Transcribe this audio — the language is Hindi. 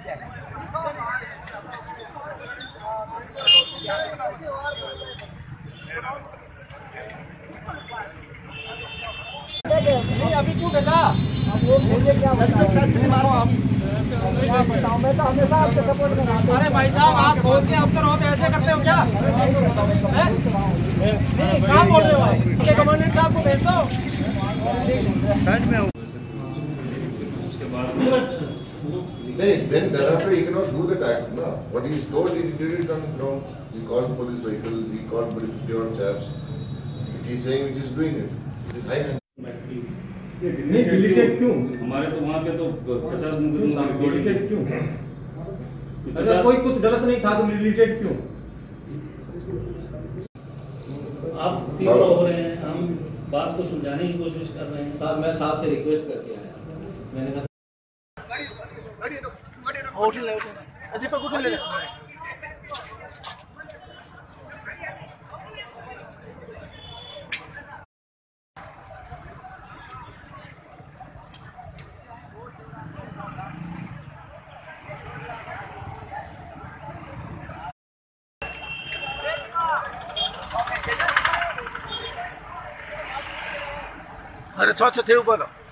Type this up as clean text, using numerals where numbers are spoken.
नहीं अभी क्यों भेजा? अब वो भेजे क्या बताओ? मैं तो हमेशा आपके सपोर्ट में रहा हूं। अरे भाई साहब, आप बोल के अफसर हो तो ऐसे करते हो क्या? नहीं कहाँ बोल रहे हो आप? के कमांडेंट साहब को भेज दो। सच में उसके बाद then thereafter he cannot do that act, no. What he is told, he did it on ground. He called police vehicle, he called police chaps. He is saying he is doing it. This high नहीं डिलीटेड क्यों? हमारे तो वहाँ पे तो 50 मुकदमे डिलीटेड क्यों? अगर कोई कुछ गलत नहीं था तो डिलीटेड क्यों? आप तीनों हो रहे हैं, हम बात को सुलझाने की कोशिश कर रहे हैं। साहब मैं साहब से रिक्वेस्ट करके आया, मैंने कहा दीपक उठ ले। अरे छो थे ऊपर